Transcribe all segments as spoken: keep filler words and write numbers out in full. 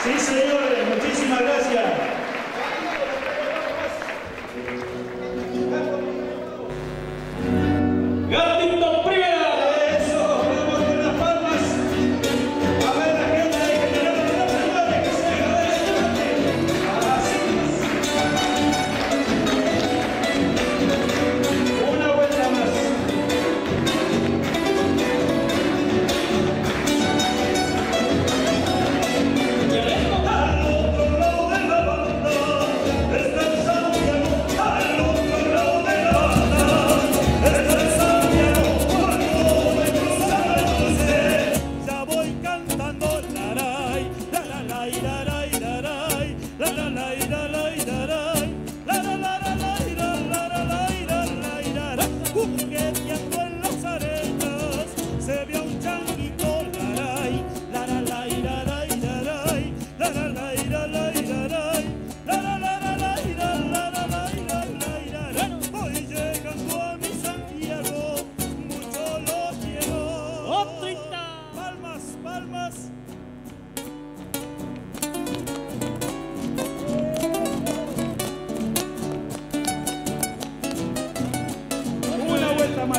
Sí, señores, muchísimas gracias. Gatito primera. Eso, vamos con las palmas. A ver la gente ahí que tiene los señores que se adelante. Así. Una vuelta más. Más.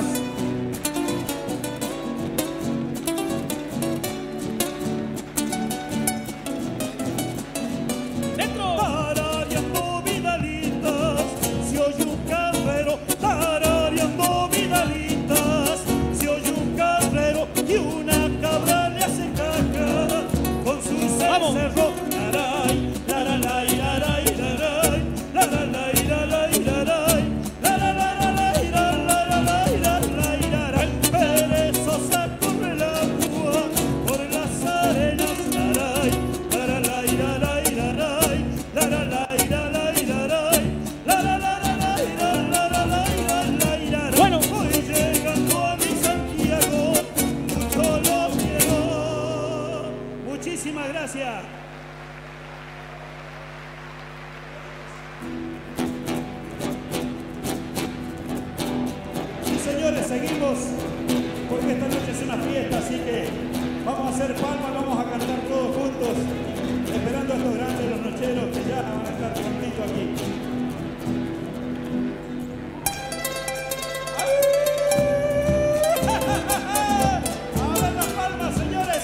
Dentro. Tarareando vidalitas, se oye un carrero. Tarareando vidalitas, se oye un carrero y una cabra le hace caca con su cencerro. Laray, laray, laray, laray, laray, laray, laray. Muchísimas gracias. Y señores, seguimos porque esta noche es una fiesta, así que vamos a hacer palmas, vamos a cantar todos juntos, esperando a estos grandes, los nocheros que ya van a estar prontito aquí. A ver las palmas, señores.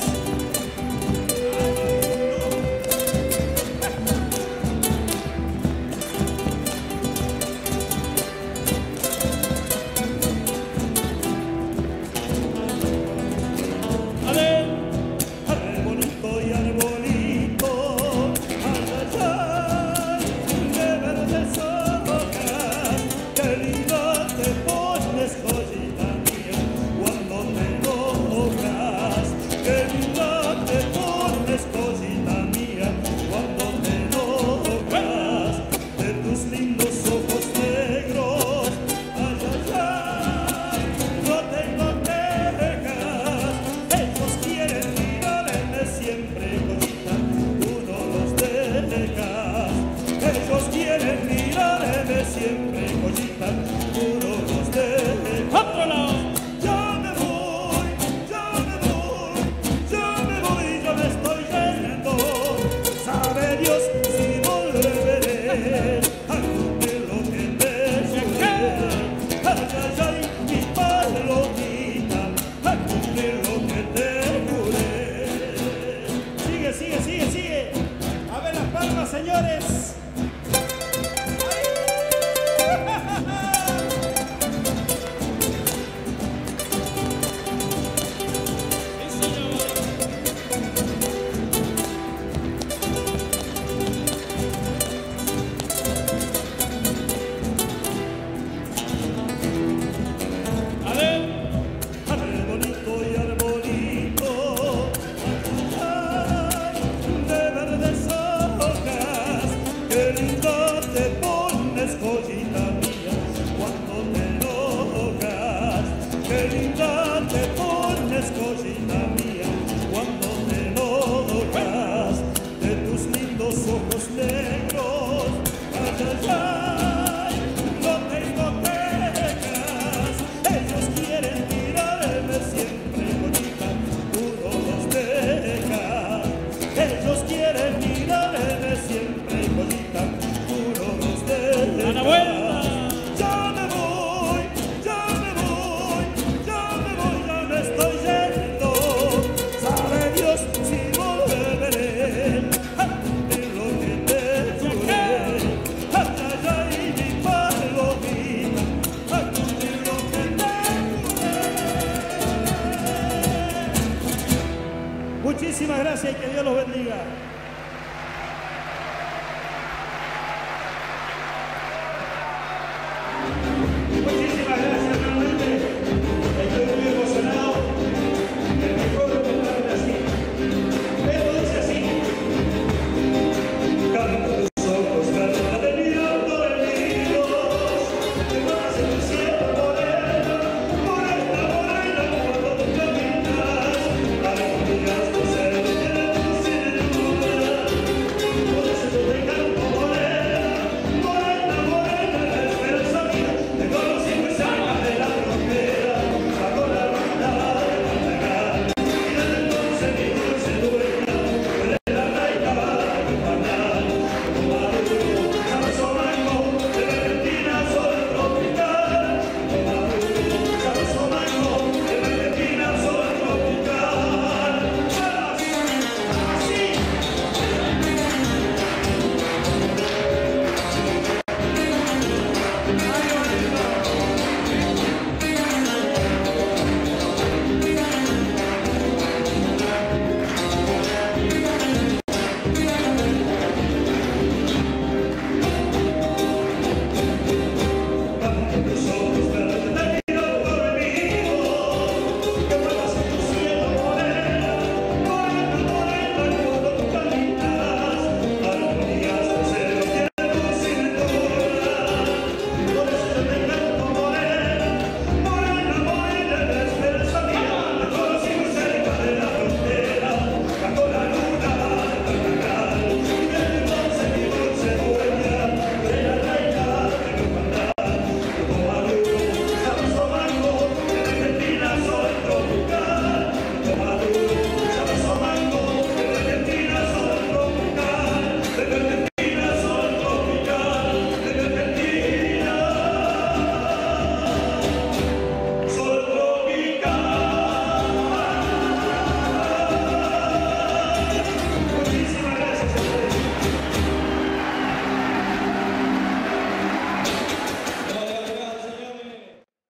Señores, ellos quieren Muchísimas gracias y que Dios los bendiga.